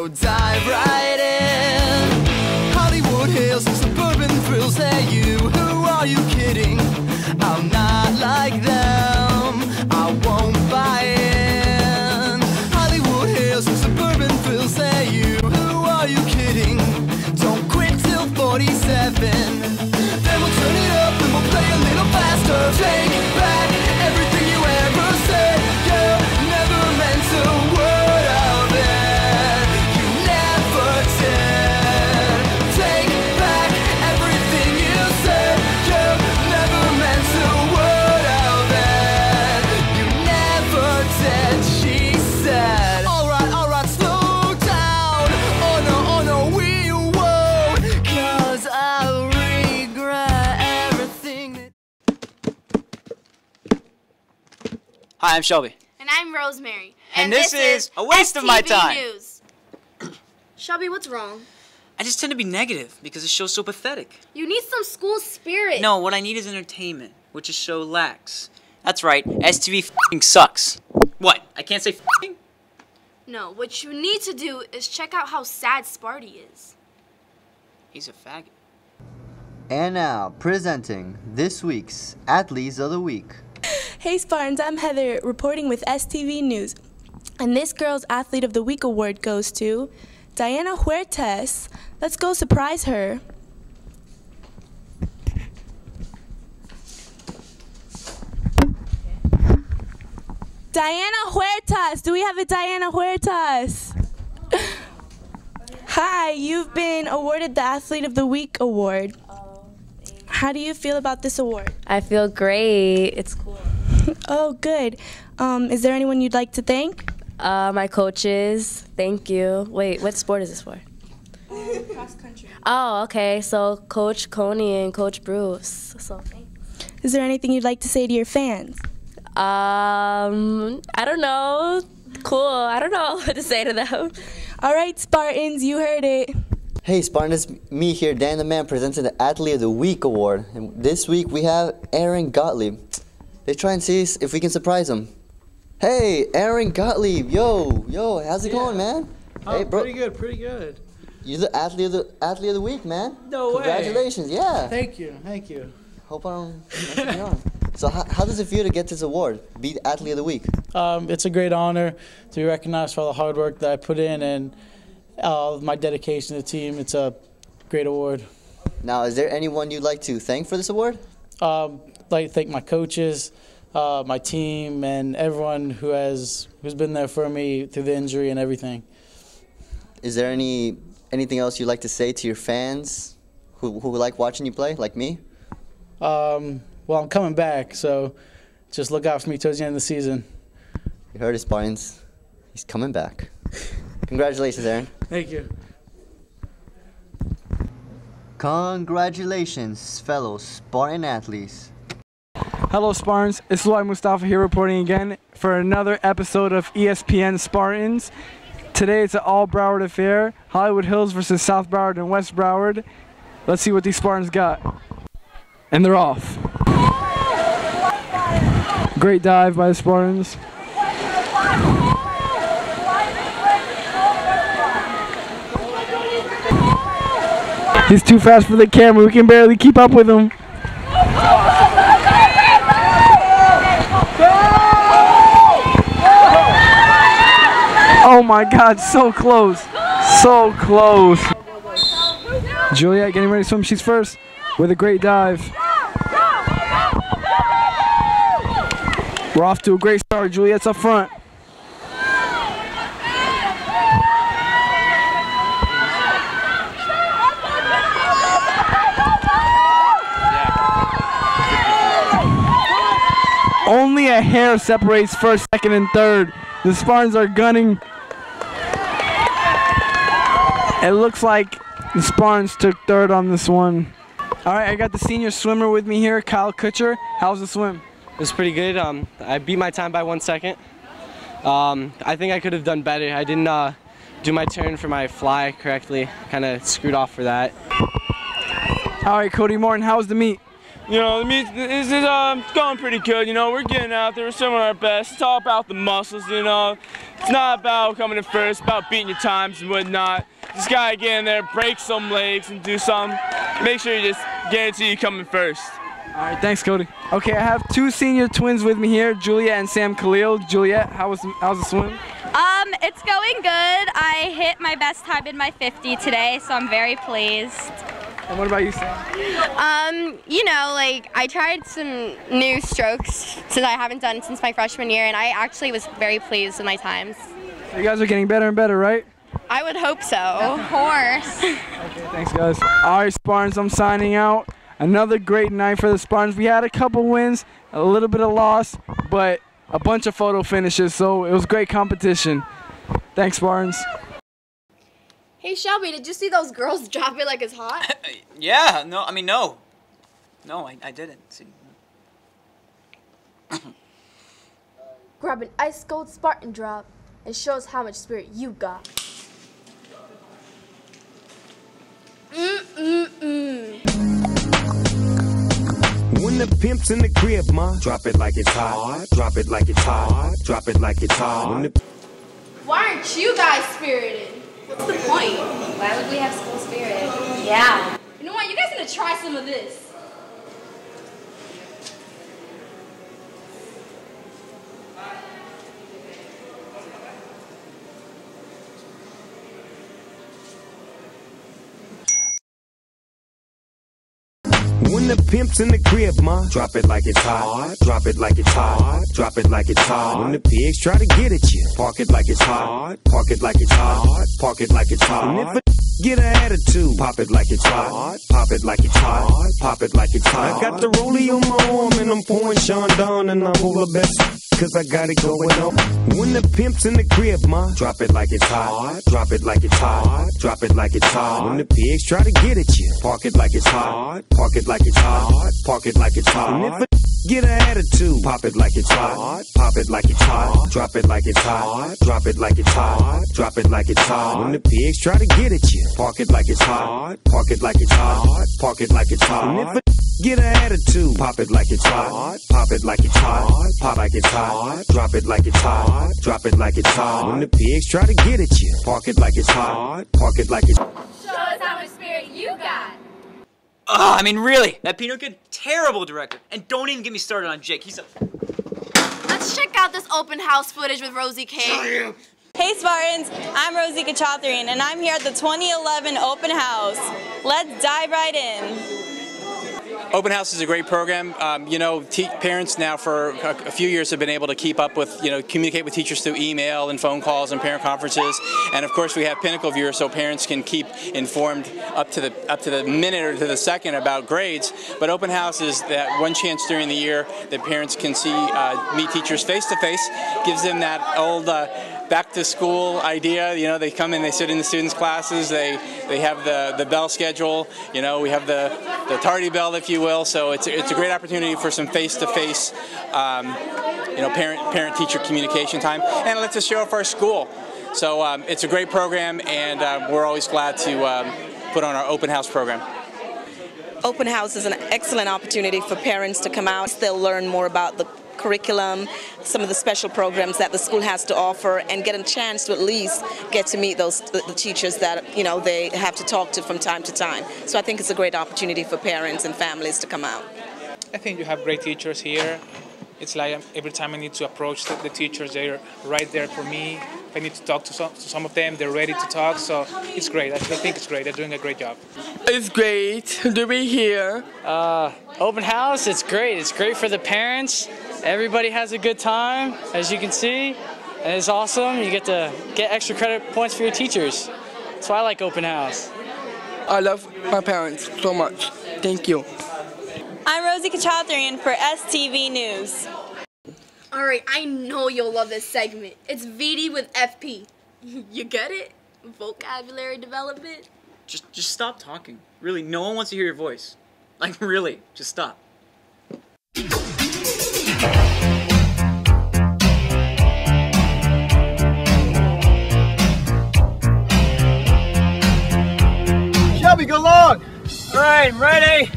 dive right in. Hollywood Hills and suburban thrills. Hey you, who are you kidding? I'm not like them, I won't buy in. Hollywood Hills and suburban thrills. Hey you, who are you kidding? Don't quit till 47. Then we'll turn it up and we'll play a little faster. Take back everything you ever said. You never meant a word of it. You never did. Take back everything you said. You never meant a word of it. You never did, she said. Alright, slow down. Oh no, we won't. 'Cause I regret everything that... Hi, I'm Shelby. And I'm Rosemary. And this is a waste of my STV time. News. Shelby, what's wrong? I just tend to be negative because the show's so pathetic. You need some school spirit. No, what I need is entertainment, which the show lacks. That's right, STV f***ing sucks. What? I can't say f***ing? No, what you need to do is check out how sad Sparty is. He's a faggot. And now, presenting this week's Athletes of the Week. Hey Spartans, I'm Heather reporting with STV News. And this girl's Athlete of the Week award goes to Diana Huertas. Let's go surprise her. Diana Huertas, do we have a Diana Huertas? Hi, you've been awarded the Athlete of the Week award. How do you feel about this award? I feel great. It's cool. Oh, good. Is there anyone you'd like to thank? My coaches. Thank you. Wait, what sport is this for? Cross country. Oh, okay. So Coach Coney and Coach Bruce. So thanks. Is there anything you'd like to say to your fans? I don't know. Cool. I don't know what to say to them. All right, Spartans, you heard it. Hey Spartans, me here, Dan the Man, presenting the Athlete of the Week award. And this week we have Aaron Gottlieb. Let's try and see if we can surprise him. Hey, Aaron Gottlieb, yo, how's it going, man? Oh, hey, bro. Pretty good. You're the athlete of the week, man. No way. Congratulations, yeah. Thank you. Hope I don't mess you on. So how does it feel to get this award, be the Athlete of the Week? It's a great honor to be recognized for all the hard work that I put in and my dedication to the team. It's a great award. Now, is there anyone you'd like to thank for this award? I'd like to thank my coaches, my team, and everyone who's been there for me through the injury and everything. Is there anything else you'd like to say to your fans who like watching you play, like me? Well, I'm coming back, so just look out for me towards the end of the season. You heard it, Spartans. He's coming back. Congratulations, Aaron. Thank you. Congratulations, fellow Spartan athletes. Hello Spartans, it's Lloyd Mustafa here reporting again for another episode of ESPN Spartans. Today it's an all Broward affair, Hollywood Hills versus South Broward and West Broward. Let's see what these Spartans got. And they're off. Great dive by the Spartans. He's too fast for the camera, we can barely keep up with him. Oh my God, so close. So close. Juliet getting ready to swim, she's first with a great dive. We're off to a great start, Juliet's up front. Only a hair separates first, second, and third. The Spartans are gunning. It looks like the Spartans took third on this one. All right, I got the senior swimmer with me here, Kyle Kutcher. How's the swim? It was pretty good. I beat my time by 1 second. I think I could have done better. I didn't do my turn for my fly correctly. Kind of screwed off for that. All right, Cody Morton, how was the meet? You know, the meet is going pretty good. You know, we're getting out there, we're showing our best. It's all about the muscles, you know. It's not about coming in first, it's about beating your times and whatnot. Just gotta get in there, break some legs and do something. Make sure you just guarantee you come in first. All right, thanks, Cody. Okay, I have two senior twins with me here, Juliet and Sam Khalil. Juliet, how's the swim? It's going good. I hit my best time in my 50 today, so I'm very pleased. And what about you, Sam? You know, like, I tried some new strokes that I haven't done since my freshman year, and I actually was very pleased with my times. So you guys are getting better and better, right? I would hope so. Of course. Okay, thanks, guys. All right, Spartans, I'm signing out. Another great night for the Spartans. We had a couple wins, a little bit of loss, but a bunch of photo finishes, so it was great competition. Thanks, Spartans. Hey Shelby, did you see those girls drop it like it's hot? Yeah, no, I mean, no. No, I didn't. See. Grab an ice cold Spartan drop and show us how much spirit you got. When the pimp's in the crib, ma, drop it like it's hot. Drop it like it's hot. Drop it like it's hot. Why aren't you guys spirited? What's the point? Why would we have school spirit? Yeah. You know what? You guys need to try some of this. When the pimp's in the crib, ma, drop it like it's hot. Drop it like it's hot. Drop it like it's hot. When the pigs try to get at you, park it like it's hot. Park it like it's hot. Park it like it's hot. And if a get an attitude, pop it like it's hot. Pop it like it's hot. Pop it like it's hot. I got the rollie on my arm and I'm pouring Sean down and I'm over best. Cause I got it going on. When the pimp's in the crib, ma, drop it like it's hot. Drop it like it's hot. Drop it like it's hot. When the pigs try to get at you, park it like it's hot. Park it like it's hot. Park it like it's hot. And if a get an attitude, pop it like it's hot. Pop it like it's hot. Drop it like it's hot. Drop it like it's hot. Drop it like it's hot. When the pigs try to get at you, park it like it's hot. Park it like it's hot. Park it like it's hot. And if a get an attitude, pop it like it's hot. Pop it like it's hot. Pop like it's hot. Drop it like it's hot. Drop it like it's hot. When the pigs try to get at you, park it like it's hot. Park it like it's hot. Show us how much spirit you got. I mean, really, that Pinot Kid, terrible director. And don't even get me started on Jake. He's a... Let's check out this open house footage with Rosie K. Hey Spartans, I'm Rosie Kachatharyan and I'm here at the 2011 Open House. Let's dive right in. Open House is a great program. You know, parents now for a few years have been able to keep up with, you know, communicate with teachers through email and phone calls and parent conferences. And of course we have Pinnacle Viewer so parents can keep informed up to the minute or to the second about grades. But Open House is that one chance during the year that parents can see, meet teachers face to face, gives them that old back to school idea. You know, they come in, they sit in the students' classes, they have the bell schedule, you know, we have the tardy bell, if you will, so it's a great opportunity for some face-to-face, you know, parent-teacher communication time, and it lets us show off our school. So it's a great program, and we're always glad to put on our Open House program. Open House is an excellent opportunity for parents to come out. They'll learn more about the curriculum, some of the special programs that the school has to offer, and get a chance to at least get to meet the teachers that, you know, they have to talk to from time to time. So I think it's a great opportunity for parents and families to come out. I think you have great teachers here. It's like every time I need to approach the teachers, they're right there for me. If I need to talk to some of them, they're ready to talk, so it's great. I think it's great. They're doing a great job. It's great to be here. Open House, it's great. It's great for the parents. Everybody has a good time, as you can see, and it's awesome. You get to get extra credit points for your teachers. That's why I like Open House. I love my parents so much. Thank you. I'm Rosie Kachatharyan for STV News. Alright, I know you'll love this segment. It's VD with FP. You get it? Vocabulary development? Just stop talking. Really, no one wants to hear your voice. Like, really, just stop. Shelby, go long! Alright, I'm ready!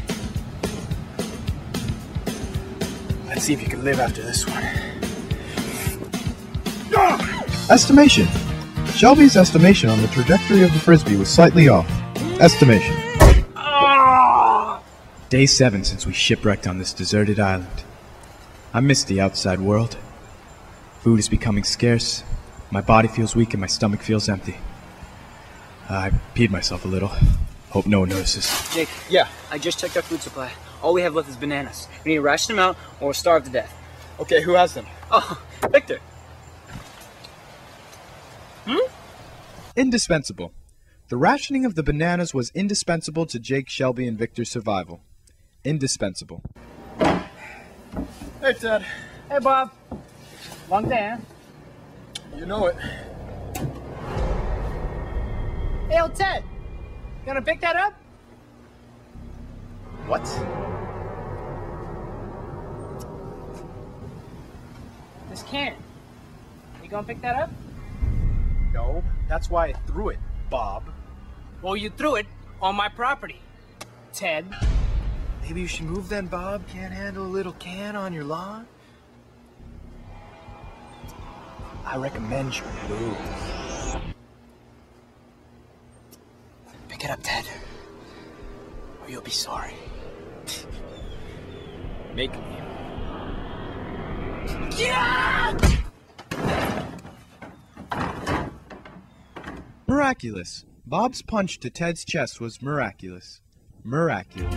Let's see if you can live after this one. Estimation. Shelby's estimation on the trajectory of the Frisbee was slightly off. Estimation. Day 7 since we shipwrecked on this deserted island. I miss the outside world. Food is becoming scarce. My body feels weak and my stomach feels empty. I peed myself a little. Hope no one notices. Jake. Yeah? I just checked our food supply. All we have left is bananas. We need to ration them out or we'll starve to death. Okay, who has them? Oh, Victor. Indispensable. The rationing of the bananas was indispensable to Jake, Shelby, and Victor's survival. Indispensable. Hey, Ted. Hey, Bob. Long day, huh? You know it. Hey, old Ted. You gonna pick that up? What? This can. You gonna pick that up? No, that's why I threw it, Bob. Well, you threw it on my property, Ted. Maybe you should move then, Bob. Can't handle a little can on your lawn? I recommend you move. Pick it up, Ted. Or you'll be sorry. Make me. Yeah! Miraculous. Bob's punch to Ted's chest was miraculous. Miraculous.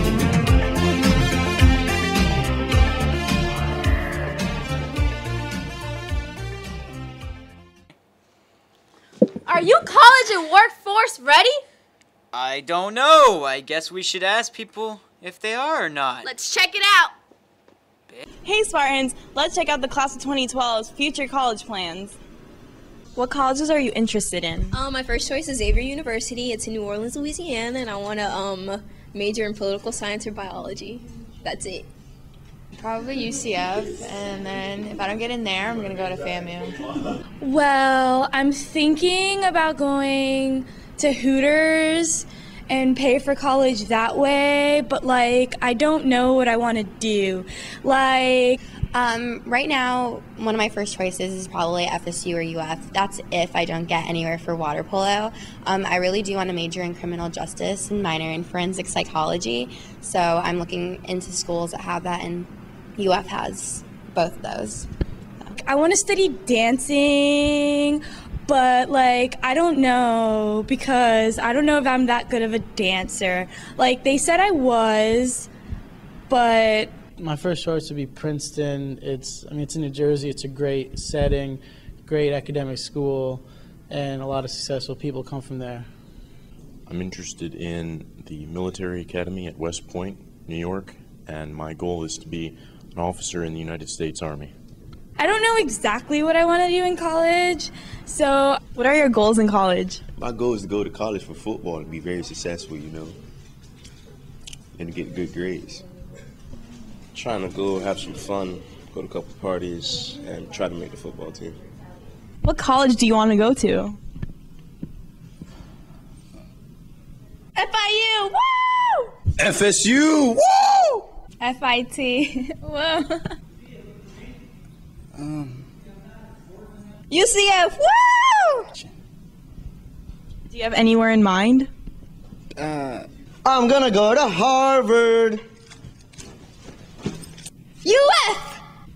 Are you college and workforce ready? I don't know. I guess we should ask people if they are or not. Let's check it out. Hey Spartans, let's check out the class of 2012's future college plans. What colleges are you interested in? My first choice is Xavier University. It's in New Orleans, Louisiana, and I want to major in political science or biology. That's it. Probably UCF, and then if I don't get in there, I'm gonna go to FAMU. Well, I'm thinking about going to Hooters and pay for college that way, but like I don't know what I want to do. Like right now, one of my first choices is probably FSU or UF. That's if I don't get anywhere for water polo. I really do want to major in criminal justice and minor in forensic psychology. So I'm looking into schools that have that, and UF has both of those. I want to study dancing, but like I don't know, because I don't know if I'm that good of a dancer. Like they said I was, but my first choice would be Princeton. It's in New Jersey. It's a great setting, great academic school, and a lot of successful people come from there. I'm interested in the military academy at West Point, New York, and my goal is to be an officer in the United States Army. I don't know exactly what I want to do in college, so... What are your goals in college? My goal is to go to college for football and be very successful, you know, and to get good grades. Trying to go have some fun, go to a couple parties, and try to make the football team. What college do you want to go to? FIU! Woo! FSU! Woo! FIT. Whoa. UCF! Woo! Do you have anywhere in mind? I'm gonna go to Harvard. UF!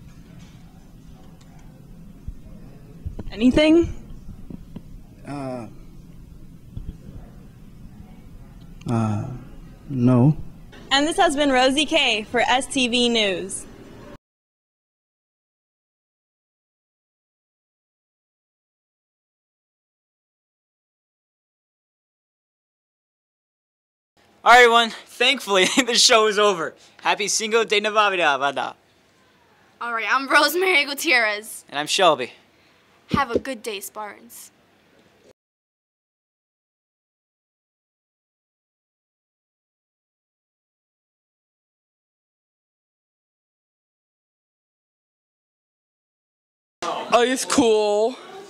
Anything? No. And this has been Rosie K for STV News. Alright everyone, thankfully the show is over. Happy Cinco de Navidad. Alright, I'm Rosemary Gutierrez. And I'm Shelby. Have a good day, Spartans. Oh, it's cool.